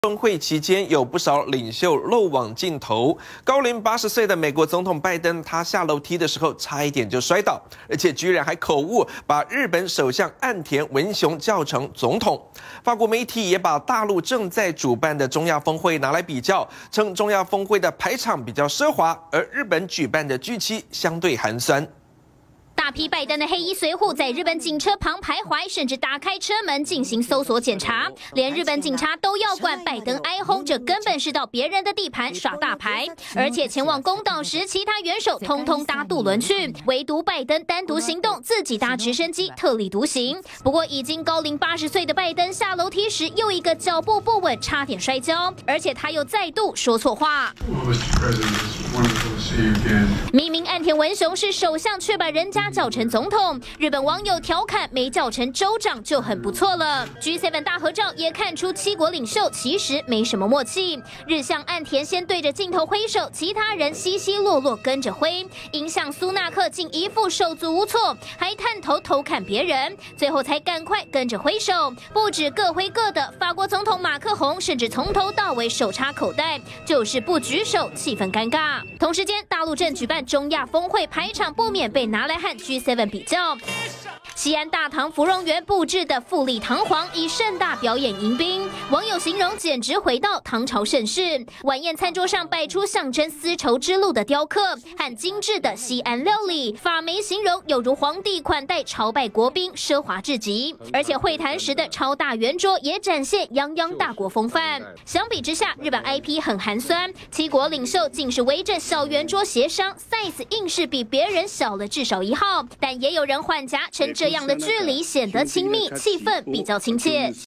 峰会期间，有不少领袖漏网镜头。高龄80岁的美国总统拜登，他下楼梯的时候差一点就摔倒，而且居然还口误把日本首相岸田文雄叫成总统。法国媒体也把大陆正在主办的中亚峰会拿来比较，称中亚峰会的排场比较奢华，而日本举办的G7相对寒酸。 大批拜登的黑衣随扈在日本警车旁徘徊，甚至打开车门进行搜索检查，连日本警察都要管。拜登哀轰，这根本是到别人的地盘耍大牌。而且前往公岛时，其他元首通通搭渡轮去，唯独拜登单独行动，自己搭直升机特立独行。不过，已经高龄80岁的拜登下楼梯时，又一个脚步不稳，差点摔跤，而且他又再度说错话。明明岸田文雄是首相，却把人家 叫成总统，日本网友调侃没叫成州长就很不错了。G7 大合照也看出7国领袖其实没什么默契。日向岸田先对着镜头挥手，其他人稀稀落落跟着挥。影响苏纳克竟一副手足无措，还探头偷看别人，最后才赶快跟着挥手。不止各挥各的，法国总统马克宏甚至从头到尾手插口袋，就是不举手，气氛尴尬。同时间，大陆正举办中亚峰会，排场不免被拿来和 G7 比较。西安大唐芙蓉园布置的富丽堂皇，以盛大表演迎宾，网友形容简直回到唐朝盛世。晚宴餐桌上摆出象征丝绸之路的雕刻和精致的西安料理，法媒形容有如皇帝款待朝拜国宾，奢华至极。而且会谈时的超大圆桌也展现泱泱大国风范。相比之下，日本 IP 很寒酸，7国领袖竟是围着小圆桌协商 ，size 硬是比别人小了至少1号，但也有人换夹，称这样的距离显得亲密，气氛比较亲切。